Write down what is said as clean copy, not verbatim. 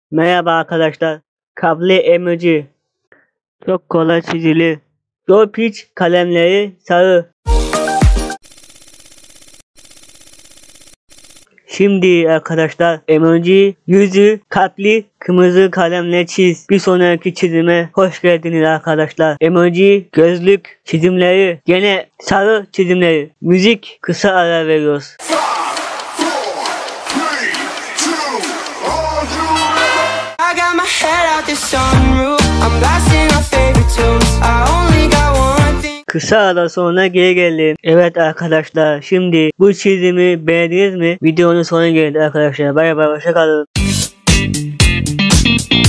Merhaba arkadaşlar. Kalpli emoji. Çok kolay çizilir. Yol piç kalemleri sarı. Şimdi arkadaşlar emoji yüzü kalpli kırmızı kalemle çiz. Bir sonraki çizime hoş geldiniz arkadaşlar. Emoji gözlük çizimleri gene sarı çizimleri. Müzik kısa ara veriyoruz. Kısa ara sonra geri geldim. Evet arkadaşlar, şimdi bu çizimi beğendiniz mi? Videonun sonuna geldi arkadaşlar. Bay bay, hoşça kalın.